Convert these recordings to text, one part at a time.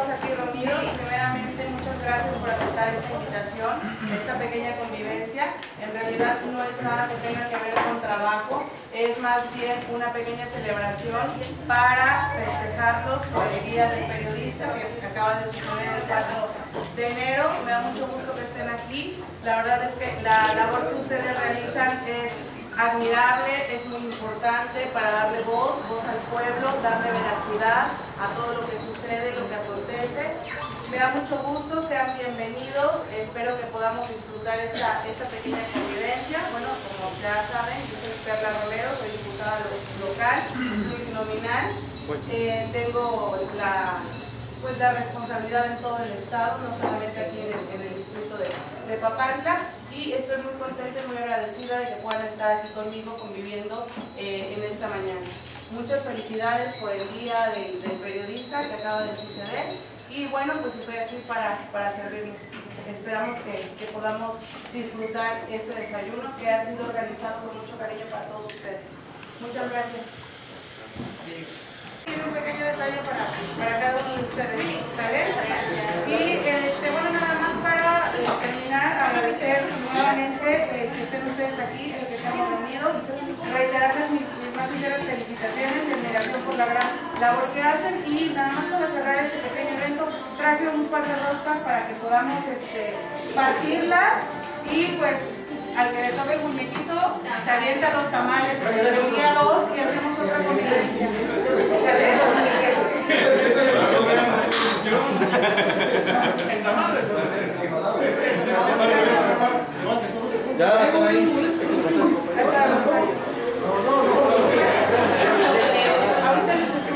todos aquí reunidos. Primeramente, muchas gracias por aceptar esta invitación, esta pequeña convivencia. En realidad no es nada que tenga que ver con trabajo, es más bien una pequeña celebración para festejarlos por el Día del Periodista que acaba de suceder el 4 de enero. Me da mucho gusto que estén aquí. La verdad es que la labor que ustedes realizan es admirable, es muy importante para darle voz al pueblo, darle veracidad a todo lo que sucede, lo que acontece. Me da mucho gusto, sean bienvenidos, espero que podamos disfrutar esta pequeña convivencia. Bueno, como ya saben, yo soy Perla Romero, soy diputada local, plurinominal. Tengo la responsabilidad en todo el estado, no solamente aquí en el distrito de Papantla, y estoy muy contenta y muy agradecida de que puedan estar aquí conmigo conviviendo en esta mañana. Muchas felicidades por el Día del Periodista que acaba de suceder, y bueno, pues estoy aquí para servirles. Esperamos que podamos disfrutar este desayuno que ha sido organizado con mucho cariño para todos ustedes. Muchas gracias. Un pequeño detalle para cada uno de ustedes, ¿vale? Y bueno, nada más para terminar, agradecer nuevamente que estén ustedes aquí, que estamos reunidos, reiterarles mis más sinceras felicitaciones y admiración por la gran labor que hacen, y nada más para cerrar este pequeño evento traje un par de roscas para que podamos partirlas, y pues al que le toque el muñequito se avienta los tamales el día 2 y hacemos otra convivencia. Ya, con ahí. Ahorita necesito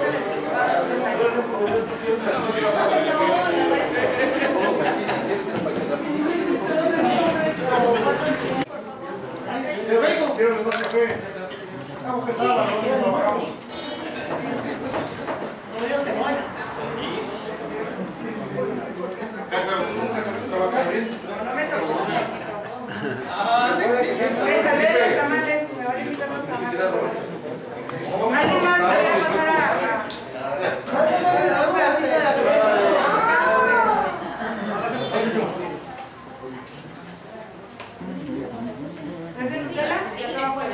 me salvé de los tamales, me van a invitar los tamales. ¿Alguien más quiere pasar a un pedacito de la ¿es de Nutella? Y acá abajo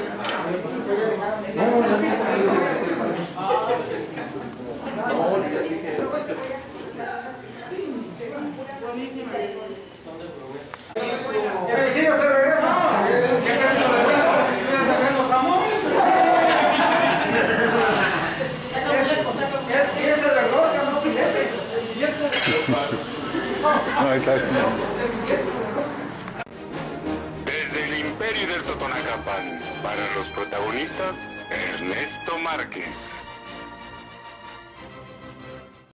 Desde el imperio del Totonacapan, para los protagonistas, Ernesto Márquez.